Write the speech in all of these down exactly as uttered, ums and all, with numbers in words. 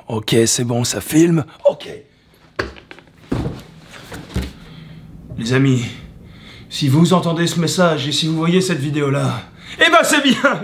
Ok, c'est bon, ça filme. Ok. Les amis, si vous entendez ce message et si vous voyez cette vidéo-là, eh ben c'est bien.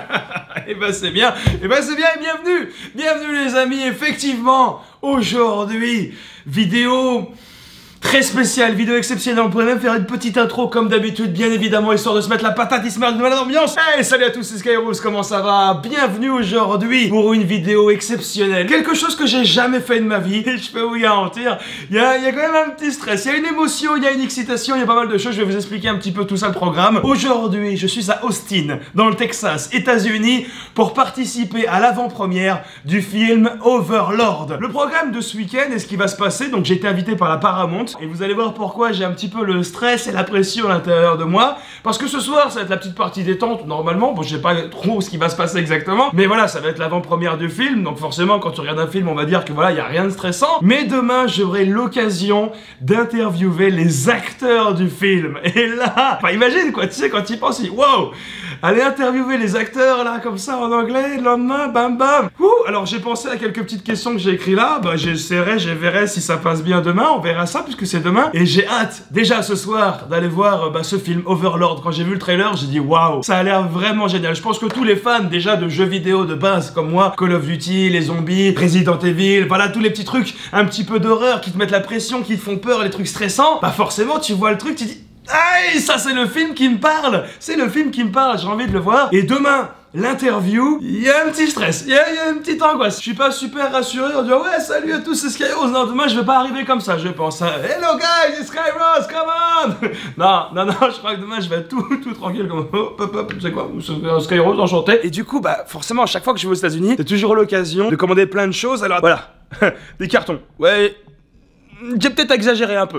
Eh ben c'est bien. Eh ben c'est bien et bienvenue. Bienvenue les amis, effectivement, aujourd'hui, vidéo très spéciale, vidéo exceptionnelle. On pourrait même faire une petite intro comme d'habitude, bien évidemment, histoire de se mettre la patate et se mettre de malade ambiance. Hey, salut à tous, c'est Skyros, comment ça va? Bienvenue aujourd'hui pour une vidéo exceptionnelle. Quelque chose que j'ai jamais fait de ma vie, et je peux vous garantir, il y a, y a quand même un petit stress, il y a une émotion, il y a une excitation, il y a pas mal de choses. Je vais vous expliquer un petit peu tout ça, le programme. Aujourd'hui, je suis à Austin, dans le Texas, États-Unis, pour participer à l'avant-première du film Overlord. Le programme de ce week-end et ce qui va se passer, donc j'ai été invité par la Paramount. Et vous allez voir pourquoi j'ai un petit peu le stress et la pression à l'intérieur de moi. Parce que ce soir, ça va être la petite partie détente, normalement. Bon, je sais pas trop ce qui va se passer exactement. Mais voilà, ça va être l'avant-première du film. Donc forcément, quand tu regardes un film, on va dire que voilà, il n'y a rien de stressant. Mais demain, j'aurai l'occasion d'interviewer les acteurs du film. Et là, enfin, imagine quoi, tu sais, quand tu y penses, wow, aller interviewer les acteurs, là, comme ça, en anglais, le lendemain, bam bam. Ouh, alors j'ai pensé à quelques petites questions que j'ai écrites là. Bah, j'essaierai, je verrai si ça passe bien demain. On verra ça, puisque c'est demain. Et j'ai hâte, déjà ce soir, d'aller voir bah, ce film Overlord. Quand j'ai vu le trailer, j'ai dit waouh, ça a l'air vraiment génial. Je pense que tous les fans déjà de jeux vidéo de base comme moi, Call of Duty, les zombies, Resident Evil, voilà tous les petits trucs un petit peu d'horreur qui te mettent la pression, qui te font peur, les trucs stressants, bah forcément tu vois le truc, tu dis aïe, ça c'est le film qui me parle. C'est le film qui me parle, j'ai envie de le voir. Et demain, l'interview, il y a un petit stress, il y, y a une petite angoisse. Je suis pas super rassuré en disant ouais salut à tous c'est Skyros. Non, demain je vais pas arriver comme ça, je pense à hello guys, it's Skyros, come on. Non, non, non, je crois que demain je vais être tout, tout tranquille comme hop, hop, hop, c'est quoi, Skyros, enchanté. Et du coup, bah forcément à chaque fois que je vais aux États-Unis, c'est toujours l'occasion de commander plein de choses. Alors voilà, des cartons. Ouais, j'ai peut-être exagéré un peu.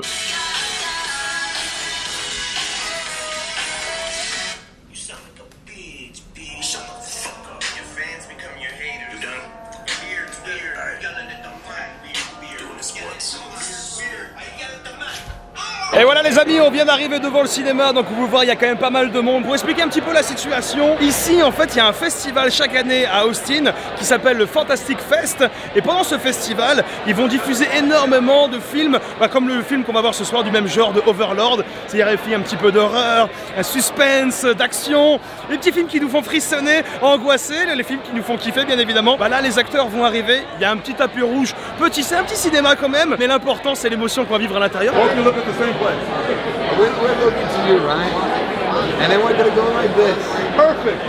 Et voilà les amis, on vient d'arriver devant le cinéma, donc vous voyez il y a quand même pas mal de monde. Pour expliquer un petit peu la situation, ici en fait il y a un festival chaque année à Austin qui s'appelle le Fantastic Fest. Et pendant ce festival, ils vont diffuser énormément de films, bah, comme le film qu'on va voir ce soir du même genre de Overlord. C'est-à-dire des films un petit peu d'horreur, un suspense, d'action, les petits films qui nous font frissonner, angoisser, les films qui nous font kiffer bien évidemment. Bah là les acteurs vont arriver, il y a un petit tapis rouge, petit, c'est un petit cinéma quand même, mais l'important c'est l'émotion qu'on va vivre à l'intérieur. We're, we're looking to you, right? And then we're gonna go like this. Perfect.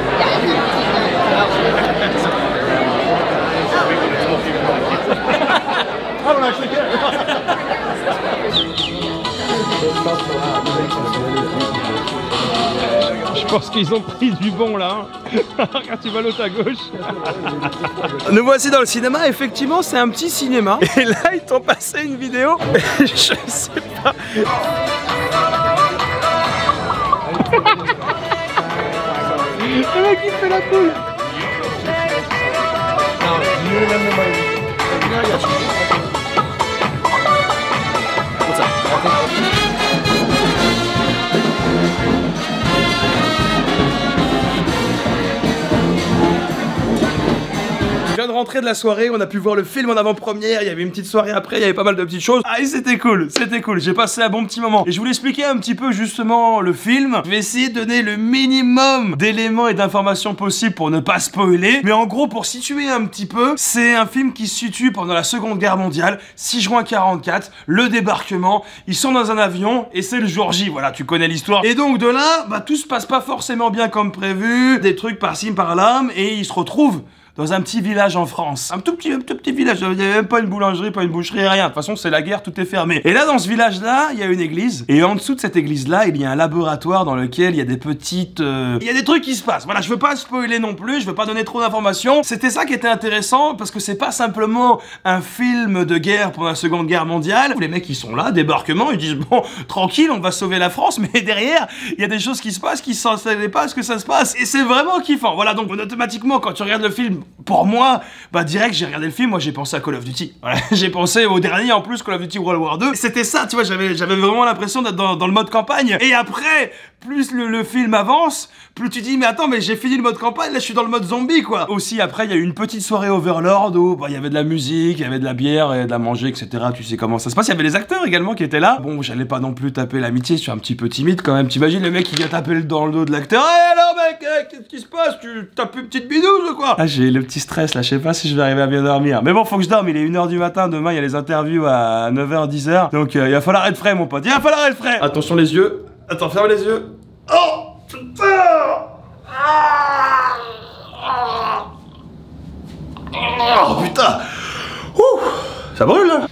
I don't actually care. Je pense qu'ils ont pris du bon là. Regarde, tu vois l'autre à gauche. Nous voici dans le cinéma. Effectivement, c'est un petit cinéma. Et là, ils t'ont passé une vidéo. Je sais pas. Le mec, il fait la poule. Je viens de rentrer de la soirée, on a pu voir le film en avant-première, il y avait une petite soirée après, il y avait pas mal de petites choses. Ah, c'était cool, c'était cool, j'ai passé un bon petit moment. Et je voulais expliquer un petit peu justement le film. Je vais essayer de donner le minimum d'éléments et d'informations possibles pour ne pas spoiler. Mais en gros, pour situer un petit peu, c'est un film qui se situe pendant la Seconde Guerre mondiale, six juin quarante-quatre, le débarquement. Ils sont dans un avion et c'est le jour J, voilà, tu connais l'histoire. Et donc de là, bah tout se passe pas forcément bien comme prévu, des trucs par-ci par-là, et ils se retrouvent dans un petit village en France. Un tout petit, un tout petit village, il n'y avait même pas une boulangerie, pas une boucherie, rien. De toute façon, c'est la guerre, tout est fermé. Et là, dans ce village-là, il y a une église. Et en dessous de cette église-là, il y a un laboratoire dans lequel il y a des petites... Euh... Il y a des trucs qui se passent. Voilà, je veux pas spoiler non plus, je veux pas donner trop d'informations. C'était ça qui était intéressant, parce que c'est pas simplement un film de guerre pendant la Seconde Guerre mondiale. Les mecs, ils sont là, débarquement, ils disent, bon, tranquille, on va sauver la France, mais derrière, il y a des choses qui se passent qui ne savaient pas ce que ça se passe. Et c'est vraiment kiffant. Voilà, donc automatiquement, quand tu regardes le film, pour moi, bah direct j'ai regardé le film, moi j'ai pensé à Call of Duty. Voilà. J'ai pensé au dernier en plus, Call of Duty World War deux. C'était ça, tu vois, j'avais j'avais vraiment l'impression d'être dans, dans le mode campagne. Et après, plus le, le film avance, plus tu dis mais attends, mais j'ai fini le mode campagne, là je suis dans le mode zombie quoi. Aussi après il y a eu une petite soirée Overlord où bah, il y avait de la musique, il y avait de la bière et de la manger, et cetera. Tu sais comment ça se passe. Il y avait les acteurs également qui étaient là. Bon, j'allais pas non plus taper l'amitié, je suis un petit peu timide quand même. T'imagines le mec qui vient taper dans le dos de l'acteur. Eh alors mec, eh, qu'est-ce qui se passe? Tu tapes une petite bidouze ou quoi? Ah, j'ai le petit stress là, je sais pas si je vais arriver à bien dormir. Mais bon, faut que je dorme, il est une heure du matin, demain il y a les interviews à neuf heures, dix heures. Donc euh, il va falloir être frais mon pote, il va falloir être frais. Attention les yeux. Attends, ferme les yeux. Oh putain. Oh putain. Ouh, ça brûle hein.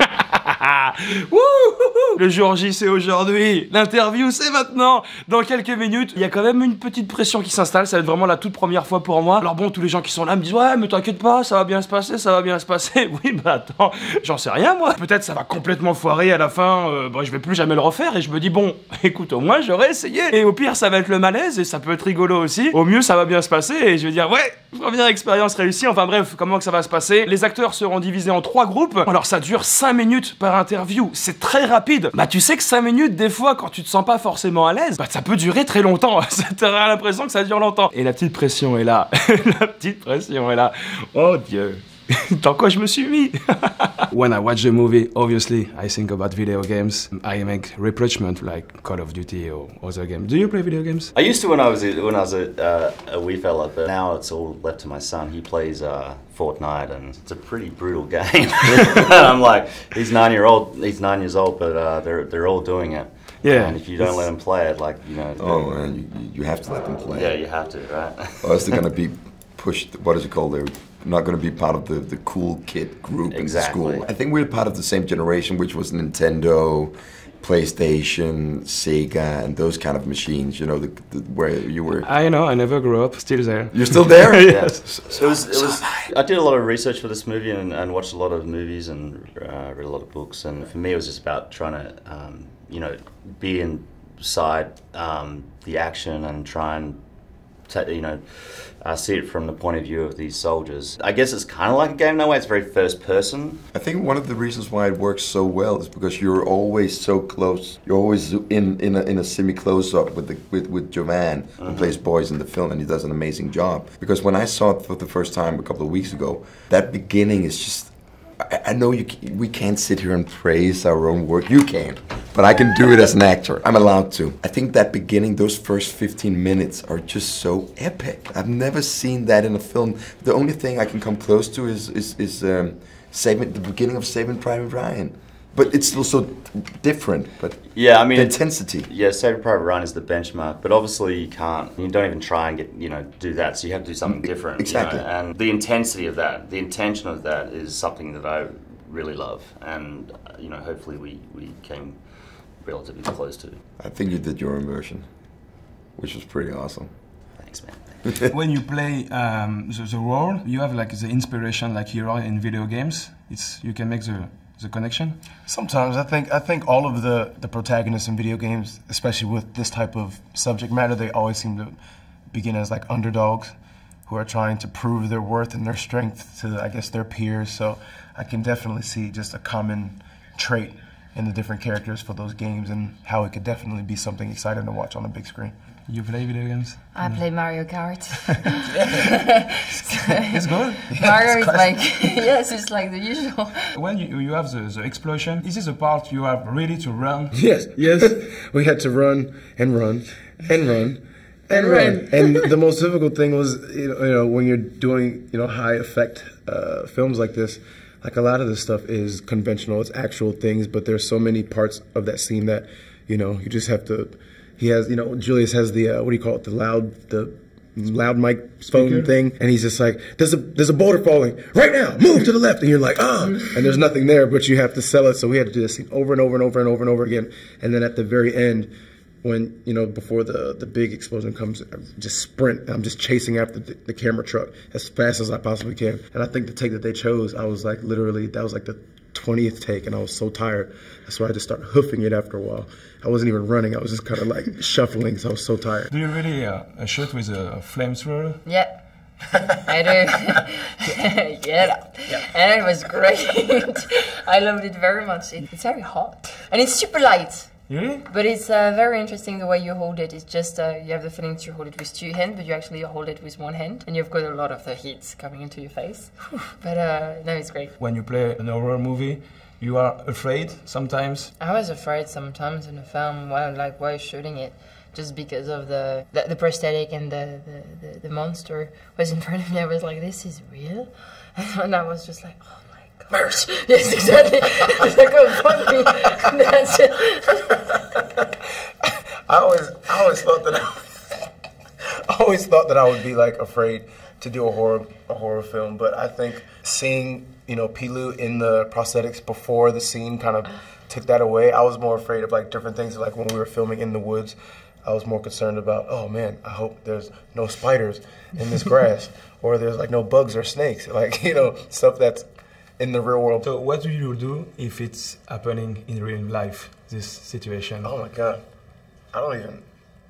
Le jour J c'est aujourd'hui, l'interview c'est maintenant. Dans quelques minutes, il y a quand même une petite pression qui s'installe. Ça va être vraiment la toute première fois pour moi. Alors bon, tous les gens qui sont là me disent ouais mais t'inquiète pas, ça va bien se passer, ça va bien se passer. Oui bah attends, j'en sais rien moi. Peut-être ça va complètement foirer à la fin, euh, bon, je vais plus jamais le refaire. Et je me dis bon, écoute au moins j'aurais essayé. Et au pire ça va être le malaise et ça peut être rigolo aussi. Au mieux ça va bien se passer et je vais dire ouais, première expérience réussie. Enfin bref, comment que ça va se passer? Les acteurs seront divisés en trois groupes. Alors ça dure cinq minutes par interview, c'est très rapide. Bah tu sais que cinq minutes des fois quand tu te sens pas forcément à l'aise, bah ça peut durer très longtemps. T'auras l'impression que ça dure longtemps. Et la petite pression est là. La petite pression est là. Oh Dieu. Dans quoi je me suis mis? When I watch a movie, obviously, I think about video games. I make reproachment like Call of Duty or other games. Do you play video games? I used to when I was a, when I was a, uh, a wee fella, but now it's all left to my son. He plays uh, Fortnite, and it's a pretty brutal game. I'm like, he's nine year old, he's nine years old, but uh, they're they're all doing it. Yeah. And if you don't let them play it, like you know. Oh man, you, you have to let them play. Yeah, you have to, right? Or else they're gonna be pushed. What is it called? They're not going to be part of the, the cool kid group Exactly. in school. I think we're part of the same generation, which was Nintendo, PlayStation, Sega, and those kind of machines. You know, the, the, where you were. I know. I never grew up. Still there. You're still there? Yes. So, it was. It was. I did a lot of research for this movie and, and watched a lot of movies and uh, read a lot of books. And for me, it was just about trying to, um, you know, be inside um, the action and try and, you know, uh, see it from the point of view of these soldiers. I guess it's kind of like a game in that way. It's very first person. I think one of the reasons why it works so well is because you're always so close. You're always in in a, in a semi close up with the with with Jovan, who mm-hmm. plays boys in the film, and he does an amazing job. Because when I saw it for the first time a couple of weeks ago, that beginning is just. I, I know you. We can't sit here and praise our own work. You can. But I can do it as an actor. I'm allowed to. I think that beginning, those first fifteen minutes are just so epic. I've never seen that in a film. The only thing I can come close to is is, is um, saving the beginning of Saving Private Ryan. But it's still so different. But yeah, I mean the intensity. Yeah, Saving Private Ryan is the benchmark. But obviously you can't. You don't even try and get you know do that. So you have to do something different. Exactly. You know? And the intensity of that, the intention of that, is something that I really love. And you know, hopefully we we came relatively close to. I think you did your immersion, which was pretty awesome. Thanks, man. When you play um, the, the role, you have like the inspiration like hero in video games. It's you can make the the connection. Sometimes I think I think all of the the protagonists in video games, especially with this type of subject matter, they always seem to begin as like underdogs who are trying to prove their worth and their strength to I guess their peers. So I can definitely see just a common trait in the different characters for those games and how it could definitely be something exciting to watch on a big screen. You play video games? I mm. play Mario Kart. It's good. Mario is like, yes, it's like the usual. When you, you have the, the explosion, is this a part you have really to run? Yes, yes. We had to run and run and run and run. And the most difficult thing was, you know, you know when you're doing, you know, high effect uh, films like this, like a lot of this stuff is conventional, it's actual things, but there's so many parts of that scene that, you know, you just have to, he has, you know, Julius has the, uh, what do you call it, the loud, the loud mic phone Speaker. thing, and he's just like, there's a, there's a boulder falling, right now, move to the left, and you're like, ah, and there's nothing there, but you have to sell it, so we had to do this scene over and over and over and over and over again, and then at the very end, when, you know, before the, the big explosion comes, I just sprint, and I'm just chasing after the, the camera truck as fast as I possibly can. And I think the take that they chose, I was like, literally, that was like the twentieth take, and I was so tired. That's why I just started hoofing it after a while. I wasn't even running, I was just kind of like shuffling, because I was so tired. Do you really uh, shoot with a flamethrower? Yeah. I do. yeah. yeah. And it was great. I loved it very much. It, it's very hot. And it's super light. Really? But it's uh, very interesting the way you hold it. It's just, uh, you have the feeling that you hold it with two hands, but you actually hold it with one hand. And you've got a lot of the heat coming into your face. But uh, no, it's great. When you play an horror movie, you are afraid sometimes? I was afraid sometimes in the film, while, like, while shooting it. Just because of the, the, the prosthetic and the, the, the, the monster was in front of me. I was like, this is real? And I was just like, oh. Merch. Yes, exactly. It's like, oh, fuck me. That's it. I always, I always thought that I, I always thought that I would be like afraid to do a horror, a horror film. But I think seeing, you know, Pilou in the prosthetics before the scene kind of took that away. I was more afraid of like different things. Like when we were filming in the woods, I was more concerned about, oh man, I hope there's no spiders in this grass, or there's like no bugs or snakes, like, you know, stuff that's in the real world. So what do you do if it's happening in real life, this situation? Oh my God, I don't even,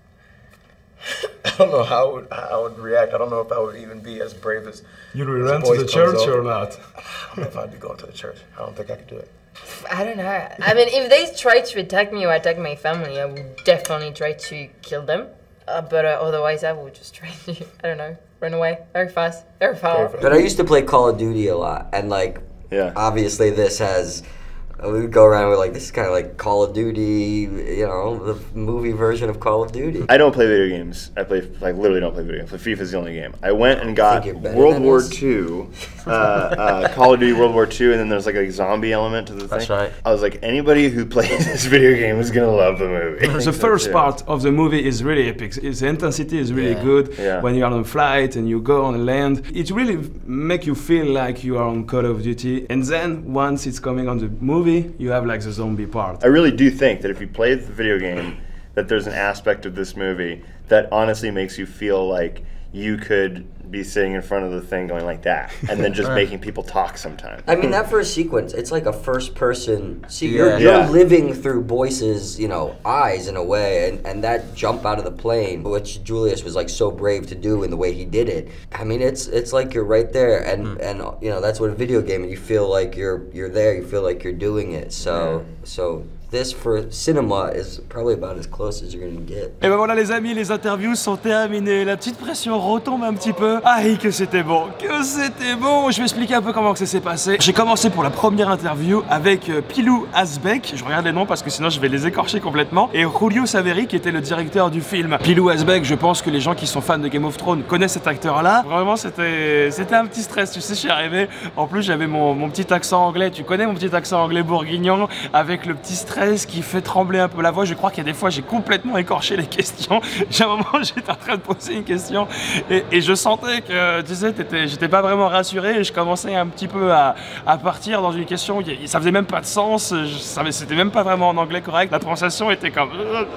I don't know how I would, how I would react. I don't know if I would even be as brave as You will run to the church or not? I don't know if I'd be going to the church. I don't think I could do it. I don't know. I mean, if they try to attack me or attack my family, I would definitely try to kill them. Uh, but uh, otherwise, I would just try to, I don't know, run away very fast, very far. Very fast. But I used to play Call of Duty a lot, and like, yeah. obviously this has, we would go around with like, this is kind of like Call of Duty, you know, the movie version of Call of Duty. I don't play video games. I play, like, literally don't play video games. FIFA is the only game. I went and got World War Two, uh, uh, Call of Duty World War Two, and then there's like a zombie element to the thing. That's right. I was like, anybody who plays this video game is gonna love the movie. The first part of the movie is really epic. Its intensity is really Yeah. good. Yeah. When you are on a flight and you go on land, it really make you feel like you are on Call of Duty. And then once it's coming on the movie, you have like the zombie part. I really do think that if you play the video game, that there's an aspect of this movie that honestly makes you feel like you could be sitting in front of the thing going like that, and then just making people talk sometimes. I mean, that first sequence, it's like a first-person. See, Yeah. you're, you're Yeah. living through Boyce's, you know, eyes in a way, and, and that jump out of the plane, which Julius was like so brave to do in the way he did it. I mean, it's it's like you're right there, and Mm. and you know that's what a video game, and you feel like you're you're there, you feel like you're doing it. So so. This for cinema is probably about as close as you're gonna get. Et ben voilà les amis, les interviews sont terminées. La petite pression retombe un petit peu. Aïe que c'était bon, que c'était bon. Je vais expliquer un peu comment que ça s'est passé. J'ai commencé pour la première interview avec euh, Pilou Asbek. Je regarde les noms parce que sinon je vais les écorcher complètement. Et Julio Saveri qui était le directeur du film. Pilou Asbek, je pense que les gens qui sont fans de Game of Thrones connaissent cet acteur-là. Vraiment c'était c'était un petit stress. Tu sais, je suis arrivé. En plus j'avais mon, mon petit accent anglais. Tu connais mon petit accent anglais bourguignon avec le petit stress qui fait trembler un peu la voix. Je crois qu'il y a des fois j'ai complètement écorché les questions. J'ai un moment j'étais en train de poser une question et, et je sentais que tu sais j'étais pas vraiment rassuré et je commençais un petit peu à, à partir dans une question qui ça faisait même pas de sens. C'était même pas vraiment en anglais correct. La prononciation était comme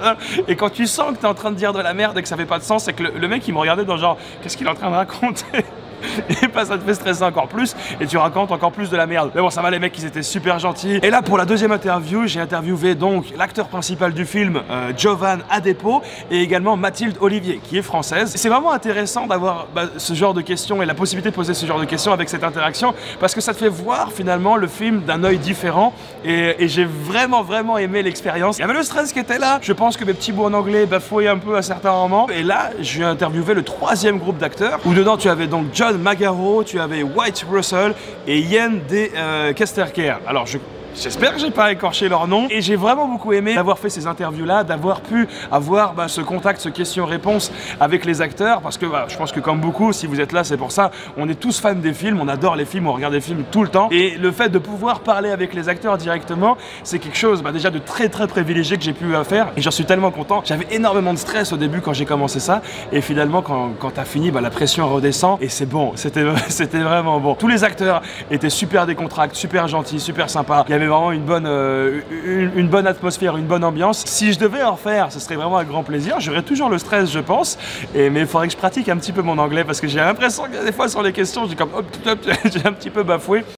et quand tu sens que t'es en train de dire de la merde et que ça fait pas de sens, c'est que le, le mec il me regardait dans genre qu'est-ce qu'il est en train de raconter. Et bah ça te fait stresser encore plus et tu racontes encore plus de la merde. Mais bon ça va, les mecs ils étaient super gentils. Et là pour la deuxième interview j'ai interviewé donc l'acteur principal du film euh, Jovan Adepo et également Mathilde Olivier qui est française. C'est vraiment intéressant d'avoir bah, ce genre de questions et la possibilité de poser ce genre de questions avec cette interaction parce que ça te fait voir finalement le film d'un œil différent et, et j'ai vraiment vraiment aimé l'expérience. Il y avait le stress qui était là, je pense que mes petits mots en anglais bafouaient un peu à certains moments et là j'ai interviewé le troisième groupe d'acteurs où dedans tu avais donc John Magaro, tu avais White Russell et Ian D. Euh, Kesterker. Alors je J'espère que j'ai pas écorché leur nom et j'ai vraiment beaucoup aimé d'avoir fait ces interviews là, d'avoir pu avoir bah, ce contact, ce question-réponse avec les acteurs parce que bah, je pense que comme beaucoup, si vous êtes là c'est pour ça, on est tous fans des films, on adore les films, on regarde des films tout le temps et le fait de pouvoir parler avec les acteurs directement, c'est quelque chose bah, déjà de très très privilégié que j'ai pu euh, faire et j'en suis tellement content. J'avais énormément de stress au début quand j'ai commencé ça et finalement quand, quand t'as fini, bah, la pression redescend et c'est bon, c'était vraiment bon. Tous les acteurs étaient super décontractés, super gentils, super sympas. Il y avait vraiment une bonne, euh, une, une bonne atmosphère, une bonne ambiance. Si je devais en refaire, ce serait vraiment un grand plaisir. J'aurais toujours le stress, je pense, et, mais il faudrait que je pratique un petit peu mon anglais parce que j'ai l'impression que des fois sur les questions, j'ai comme, oh, j'ai un petit peu bafoué.